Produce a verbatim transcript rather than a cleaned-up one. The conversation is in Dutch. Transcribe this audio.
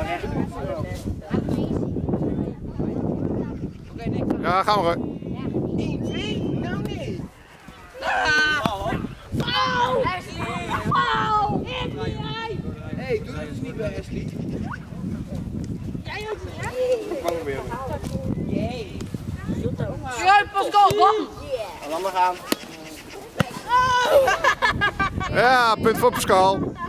Ja, gaan we hoor. één, twee, nou nee. Pauw! Pauw! Hé, doe dat eens niet bij Ashley. Jij ook niet, hè? Vang hem weer. Jee. Ja, Pascal, dan! Laat maar gaan. Ja, punt voor Pascal.